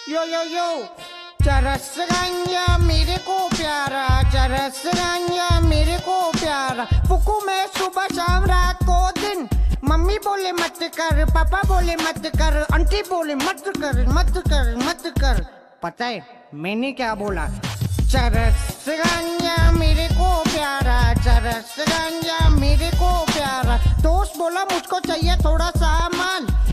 यो चरस गंजा मेरे को प्यारा, चरस गंजा मेरे को प्यारा। फुकू मैं सुबह शाम रात को दिन। मम्मी बोले मत कर, पापा बोले मत कर, आंटी बोले मत कर मत कर मत कर। पता है मैंने क्या बोला? चरस गंजा मेरे को प्यारा, चरस गंजा मेरे को प्यारा। दोस्त बोला मुझको चाहिए थोड़ा सा माल,